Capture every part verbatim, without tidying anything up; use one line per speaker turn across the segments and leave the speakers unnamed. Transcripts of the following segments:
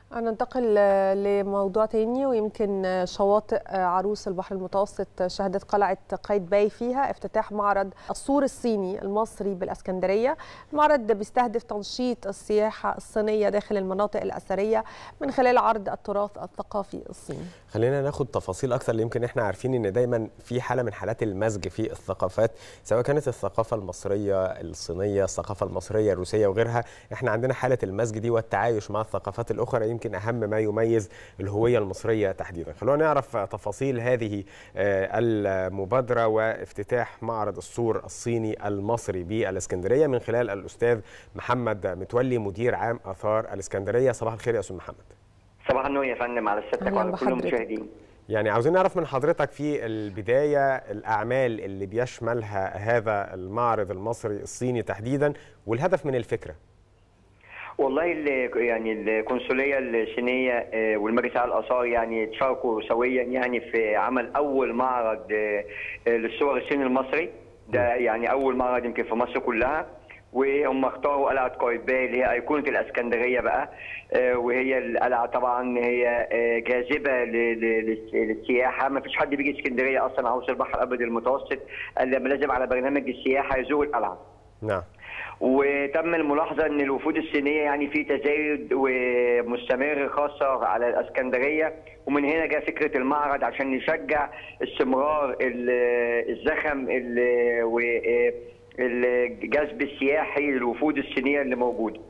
ننتقل لموضوع تاني، ويمكن شواطئ عروس البحر المتوسط شهدت قلعة قايتباي فيها افتتاح معرض السور الصيني المصري بالاسكندرية. المعرض بيستهدف تنشيط السياحة الصينية داخل المناطق الأثرية من خلال عرض التراث الثقافي الصيني.
خلينا ناخد تفاصيل أكثر، اللي يمكن احنا عارفين ان دايما في حالة من حالات المزج في الثقافات، سواء كانت الثقافة المصرية الصينية، الثقافة المصرية الروسية وغيرها. احنا عندنا حالة المزج دي والتعايش مع الثقافات الأخرى، يمكن أهم ما يميز الهوية المصرية تحديدا. خلونا نعرف تفاصيل هذه المبادرة وافتتاح معرض السور الصيني المصري بالاسكندرية من خلال الأستاذ محمد متولي مدير عام آثار الاسكندرية. صباح الخير يا أستاذ محمد.
صباح النور يا فندم على سيادتك وعلى كل المشاهدين.
يعني عاوزين نعرف من حضرتك في البداية الأعمال اللي بيشملها هذا المعرض المصري الصيني تحديدا والهدف من الفكرة.
والله يعني القنصلية الصينية والمجلس الأعلى للآثار يعني تشاركوا سويا يعني في عمل أول معرض للصور الصيني المصري. ده يعني أول معرض يمكن في مصر كلها، وهم اختاروا قلعة قايتباي اللي هي أيقونة الإسكندرية بقى، وهي القلعة طبعا هي جاذبة للسياحة. ما فيش حد بيجي اسكندرية أصلا عروس البحر الأبيض المتوسط إلا لما لازم على برنامج السياحة يزور القلعة.
نعم.
وتم الملاحظه ان الوفود الصينيه يعني في تزايد ومستمر خاصه على الاسكندريه، ومن هنا جاء فكره المعرض عشان نشجع استمرار الزخم والجذب السياحي للوفود الصينيه اللي موجوده.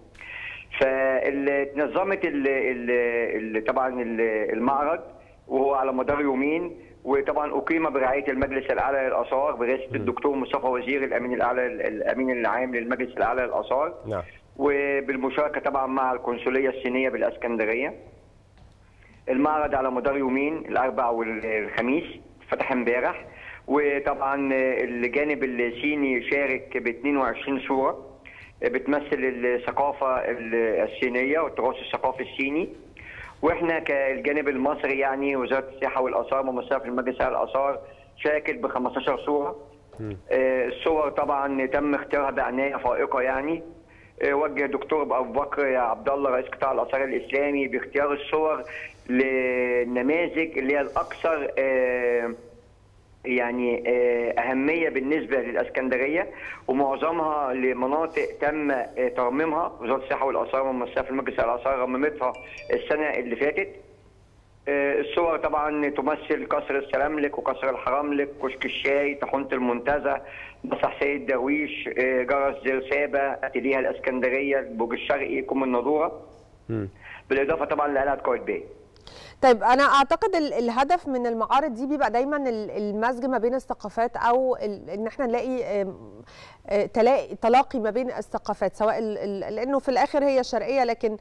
فنظمت طبعا المعرض وهو على مدار يومين، وطبعا اقيم برعايه المجلس الاعلى للاثار برئاسه الدكتور مصطفى وزير الامين الاعلى الامين العام للمجلس الاعلى للاثار.
نعم.
وبالمشاركه طبعا مع القنصليه الصينيه بالاسكندريه. المعرض على مدار يومين، الاربعاء والخميس، فتح امبارح. وطبعا الجانب الصيني شارك ب اثنين وعشرين صوره بتمثل الثقافه الصينيه والتراث الثقافي الصيني. واحنا كالجانب المصري يعني وزاره السياحه والاثار ممثله في المجلس الاعلى للاثار شاركت ب خمستاشر صوره. آه الصور طبعا تم اختيارها بعنايه فائقه يعني. آه وجه الدكتور ابو بكر عبد الله رئيس قطاع الاثار الاسلامي باختيار الصور للنماذج اللي هي الاكثر آه يعني أهمية بالنسبة للإسكندرية، ومعظمها لمناطق تم ترميمها. وزارة السياحة والآثار ممثلة في المجلس الأعلى للآثار رممتها السنة اللي فاتت. الصور طبعا تمثل قصر السلاملك وقصر الحرملك، كشك الشاي، طاحونة المنتزه، مسرح سيد درويش، جرس زرسابة، أتيليها الإسكندرية، البرج الشرقي، كوم النضورة، بالإضافة طبعا لقلعة قايتباي.
طيب انا اعتقد الهدف من المعارض دي بيبقى دايما المزج ما بين الثقافات، او ان احنا نلاقي تلاقي تلاقي ما بين الثقافات، سواء لانه في الاخر هي شرقيه، لكن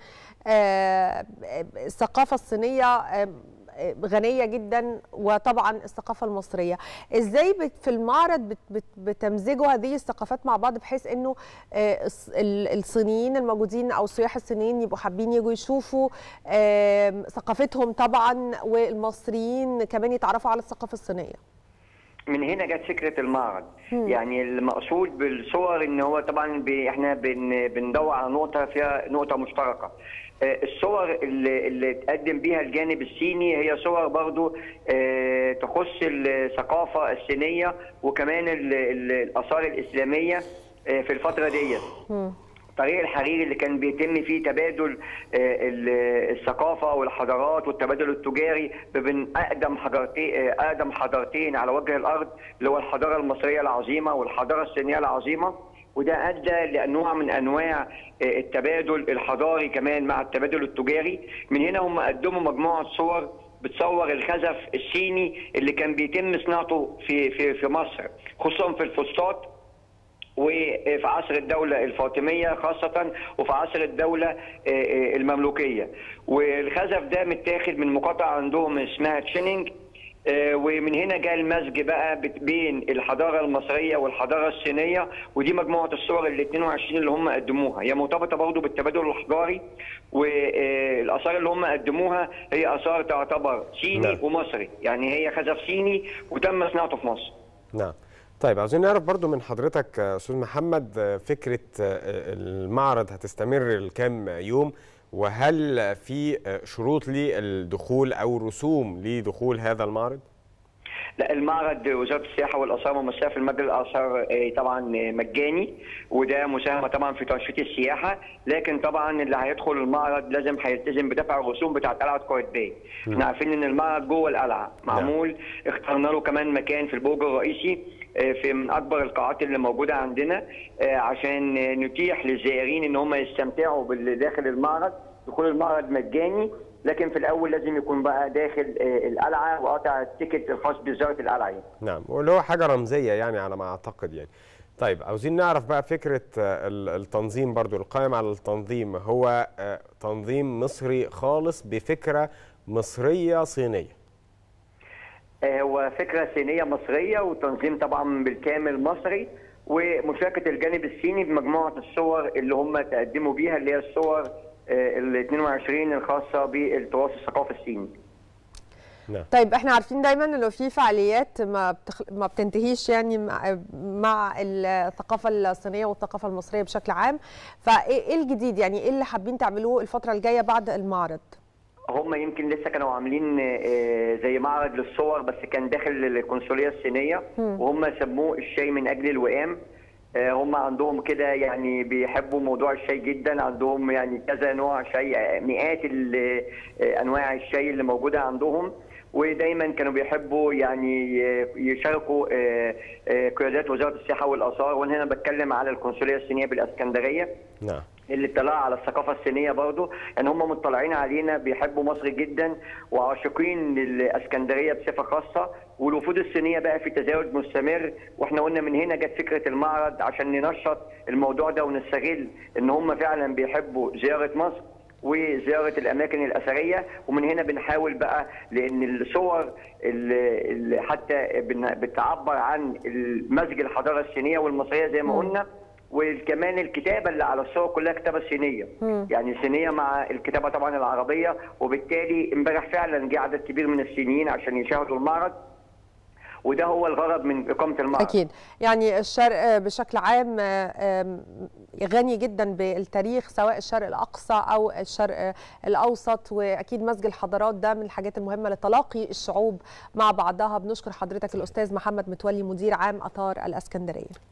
الثقافه الصينيه غنيه جدا، وطبعا الثقافه المصريه. ازاي في المعرض بتمزجوا هذه الثقافات مع بعض بحيث انه الصينيين الموجودين او السياح الصينيين يبقوا حابين يجوا يشوفوا ثقافتهم طبعا، والمصريين كمان يتعرفوا على الثقافه الصينيه؟
من هنا جت فكره المعرض. م. يعني المقصود بالصور ان هو طبعا احنا بندور على نقطه فيها نقطه مشتركه. الصور اللي, اللي تقدم بيها الجانب الصيني هي صور برضو تخص الثقافه الصينيه وكمان الاثار الاسلاميه في الفتره ديت. طريق الحرير اللي كان بيتم فيه تبادل الثقافه والحضارات والتبادل التجاري بين اقدم حضارتين اقدم حضارتين على وجه الارض، اللي هو الحضاره المصريه العظيمه والحضاره الصينيه العظيمه. وده ادى لنوع من انواع التبادل الحضاري كمان مع التبادل التجاري. من هنا هم قدموا مجموعه صور بتصور الخزف الصيني اللي كان بيتم صناعته في في في مصر، خصوصا في الفسطاط وفي عصر الدولة الفاطمية خاصة، وفي عصر الدولة المملوكية. والخزف ده متاخد من مقاطعة عندهم اسمها تشينينج. ومن هنا جاء المزج بقى بين الحضارة المصرية والحضارة الصينية، ودي مجموعة الصور ال اثنين وعشرين اللي هم قدموها. هي مرتبطة برضه بالتبادل الحضاري، والآثار اللي هم قدموها هي آثار تعتبر صيني نعم. ومصري، يعني هي خزف صيني وتم صناعته في مصر.
نعم. طيب عاوزين نعرف برضو من حضرتك أستاذ محمد، فكرة المعرض هتستمر لكام يوم، وهل في شروط للدخول أو رسوم لدخول هذا المعرض؟
لا، المعرض وزاره السياحه والاثار ممثله في المجلس الاثار طبعا مجاني، وده مساهمه طبعا في تنشيط السياحه، لكن طبعا اللي هيدخل المعرض لازم هيلتزم بدفع الرسوم بتاعه قلعه قايتباي. احنا عارفين ان المعرض جوه القلعه معمول، اخترنا له كمان مكان في البرج الرئيسي في من اكبر القاعات اللي موجوده عندنا عشان نتيح للزائرين ان هم يستمتعوا باللي داخل المعرض. دخول المعرض مجاني، لكن في الاول لازم يكون بقى داخل القلعه وقاطع التيكت الخاص بزياره القلعه.
نعم، واللي هو حاجه رمزيه يعني على ما اعتقد يعني. طيب عاوزين نعرف بقى فكره التنظيم برضو، القائم على التنظيم هو تنظيم مصري خالص بفكره مصريه صينيه؟
هو فكره صينيه مصريه وتنظيم طبعا بالكامل مصري، ومشاركه الجانب الصيني بمجموعه الصور اللي هم تقدموا بيها، اللي هي الصور ال اثنين وعشرين الخاصه بالتراث الثقافي الصيني.
نعم. طيب احنا عارفين دايما انه في فعاليات ما بتخ... ما بتنتهيش يعني مع, مع الثقافه الصينيه والثقافه المصريه بشكل عام، فايه الجديد يعني ايه اللي حابين تعملوه الفتره الجايه بعد المعرض؟
هم يمكن لسه كانوا عاملين زي معرض للصور بس كان داخل القنصليه الصينيه، وهم سموه الشاي من اجل الوئام. هم عندهم كده يعني بيحبوا موضوع الشاي جدا، عندهم يعني كذا نوع شاي، مئات انواع الشاي اللي موجوده عندهم، ودايما كانوا بيحبوا يعني يشاركوا قيادات وزاره السياحه والاثار، وانا هنا بتكلم على القنصليه الصينيه بالاسكندريه. نعم. اللي اطلاع على الثقافه الصينيه برضه، يعني هم مطلعين علينا، بيحبوا مصر جدا وعاشقين للاسكندريه بصفه خاصه، والوفود الصينيه بقى في تزايد مستمر، واحنا قلنا من هنا جت فكره المعرض عشان ننشط الموضوع ده ونستغل ان هم فعلا بيحبوا زياره مصر وزياره الاماكن الاثريه، ومن هنا بنحاول بقى لان الصور اللي حتى بتعبر عن مزج الحضاره الصينيه والمصريه زي ما قلنا، وكمان الكتابه اللي على الصور كلها كتابه صينيه، يعني صينيه مع الكتابه طبعا العربيه، وبالتالي امبارح فعلا جه عدد كبير من الصينيين عشان يشاهدوا المعرض، وده هو الغرض من إقامة المعرض.
أكيد، يعني الشرق بشكل عام غني جدا بالتاريخ، سواء الشرق الأقصى أو الشرق الأوسط، وأكيد مزج الحضارات ده من الحاجات المهمة لتلاقي الشعوب مع بعضها. بنشكر حضرتك الأستاذ محمد متولي، مدير عام آثار الإسكندرية.